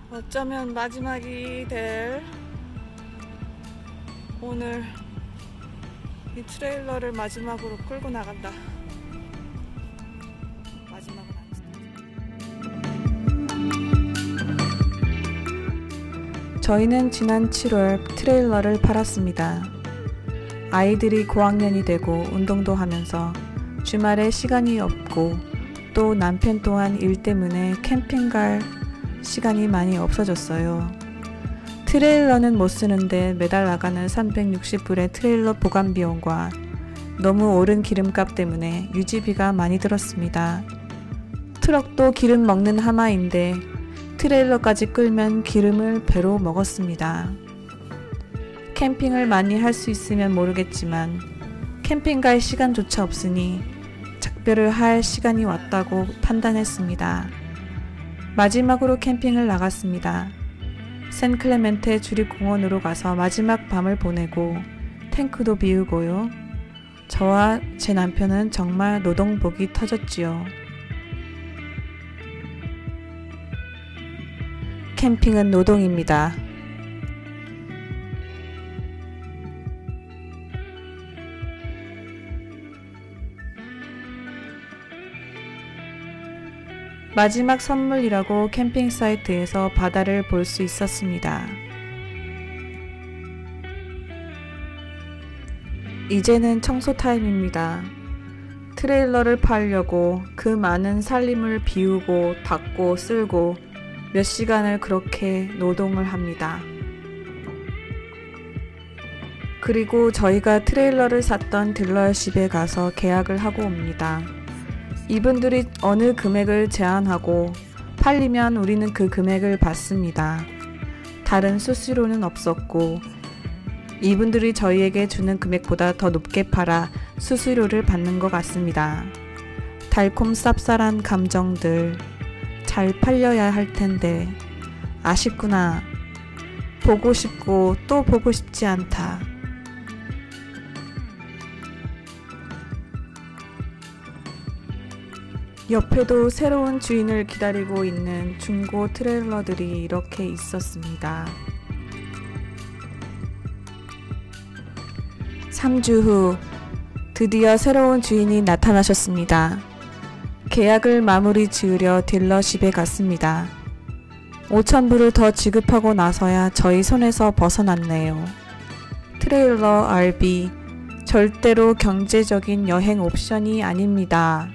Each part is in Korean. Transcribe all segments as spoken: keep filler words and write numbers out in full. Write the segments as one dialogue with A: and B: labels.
A: 어쩌면 마지막이 될 오늘 이 트레일러를 마지막으로 끌고 나간다. 마지막은 아니지. 저희는 지난 칠월 트레일러를 팔았습니다. 아이들이 고학년이 되고 운동도 하면서 주말에 시간이 없고 또 남편 또한 일 때문에 캠핑 갈 시간이 많이 없어졌어요. 트레일러는 못 쓰는데 매달 나가는 삼백육십 불의 트레일러 보관 비용과 너무 오른 기름값 때문에 유지비가 많이 들었습니다. 트럭도 기름 먹는 하마인데 트레일러까지 끌면 기름을 배로 먹었습니다. 캠핑을 많이 할 수 있으면 모르겠지만 캠핑 갈 시간조차 없으니 작별을 할 시간이 왔다고 판단했습니다. 마지막으로 캠핑을 나갔습니다. 샌클레멘테 주립공원으로 가서 마지막 밤을 보내고 탱크도 비우고요. 저와 제 남편은 정말 노동복이 터졌지요. 캠핑은 노동입니다. 마지막 선물이라고 캠핑 사이트에서 바다를 볼 수 있었습니다. 이제는 청소 타임입니다. 트레일러를 팔려고 그 많은 살림을 비우고 닦고 쓸고 몇 시간을 그렇게 노동을 합니다. 그리고 저희가 트레일러를 샀던 딜러십에 가서 계약을 하고 옵니다. 이분들이 어느 금액을 제한하고 팔리면 우리는 그 금액을 받습니다. 다른 수수료는 없었고 이분들이 저희에게 주는 금액보다 더 높게 팔아 수수료를 받는 것 같습니다. 달콤 쌉쌀한 감정들, 잘 팔려야 할 텐데 아쉽구나. 보고 싶고 또 보고 싶지 않다. 옆에도 새로운 주인을 기다리고 있는 중고 트레일러들이 이렇게 있었습니다. 삼 주 후 드디어 새로운 주인이 나타나셨습니다. 계약을 마무리 지으려 딜러십에 갔습니다. 오천 불을 더 지급하고 나서야 저희 손에서 벗어났네요. 트레일러 알비 절대로 경제적인 여행 옵션이 아닙니다.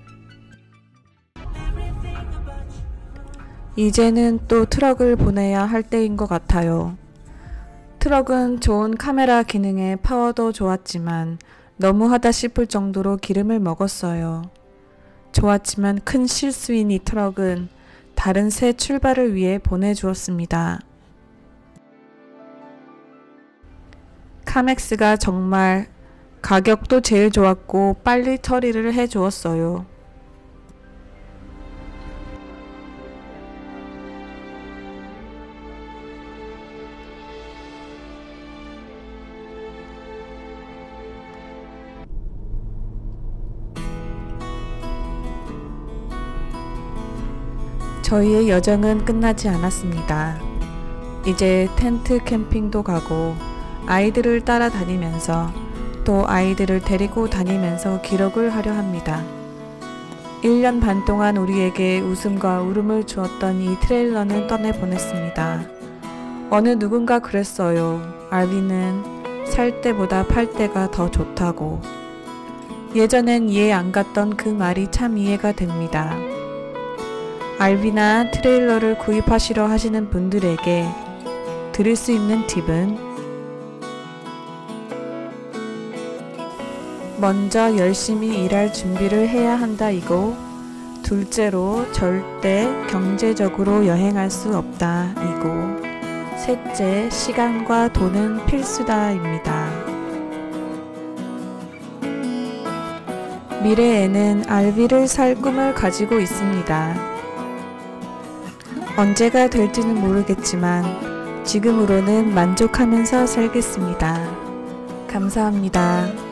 A: 이제는 또 트럭을 보내야 할 때인 것 같아요. 트럭은 좋은 카메라 기능에 파워도 좋았지만 너무하다 싶을 정도로 기름을 먹었어요. 좋았지만 큰 실수인 이 트럭은 다른 새 출발을 위해 보내주었습니다. 카맥스가 정말 가격도 제일 좋았고 빨리 처리를 해주었어요. 저희의 여정은 끝나지 않았습니다. 이제 텐트 캠핑도 가고 아이들을 따라다니면서 또 아이들을 데리고 다니면서 기록을 하려 합니다. 일 년 반 동안 우리에게 웃음과 울음을 주었던 이 트레일러는 떠내보냈습니다. 어느 누군가 그랬어요. 알비는 살 때보다 팔 때가 더 좋다고. 예전엔 이해 안 갔던 그 말이 참 이해가 됩니다. 알비나 트레일러를 구입하시려 하시는 분들에게 드릴 수 있는 팁은 먼저 열심히 일할 준비를 해야 한다 이고, 둘째로 절대 경제적으로 여행할 수 없다 이고, 셋째 시간과 돈은 필수다 입니다. 미래에는 알비를 살 꿈을 가지고 있습니다. 언제가 될지는 모르겠지만 지금으로는 만족하면서 살겠습니다. 감사합니다.